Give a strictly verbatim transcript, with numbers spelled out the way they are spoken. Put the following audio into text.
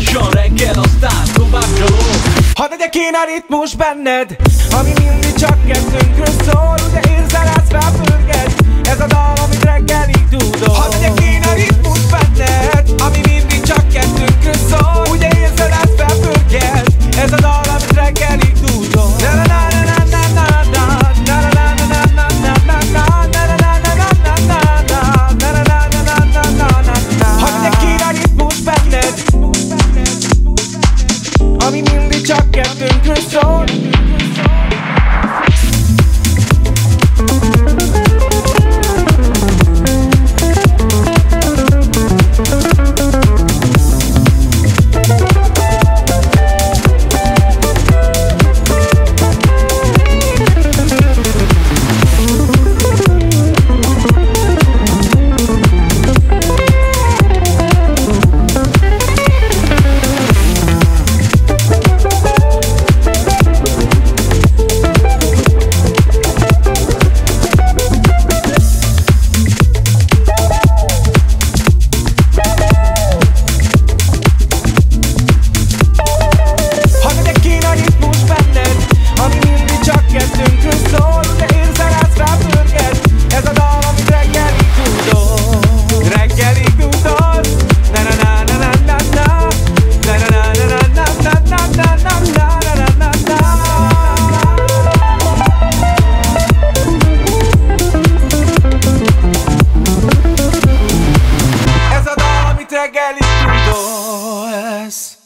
lassan reggel, aztán tovább csalók. Hadd legyek én a ritmus benned, ami mindig csak kettőnkről szól. Ugye érzel, ezt felpörget, ez a dal, amit reggelig dúdol. Hadd legyek én a ritmus benned, ami mindig csak kettőnkről szól. Ugye érzel, ezt felpörget, ez a dal, amit reggelig dúdol. Na na na na na na na na na na na na na na. Hadd legyek én a ritmus benned, ami mindig csak kettőnkről szól. Reggelig tudod.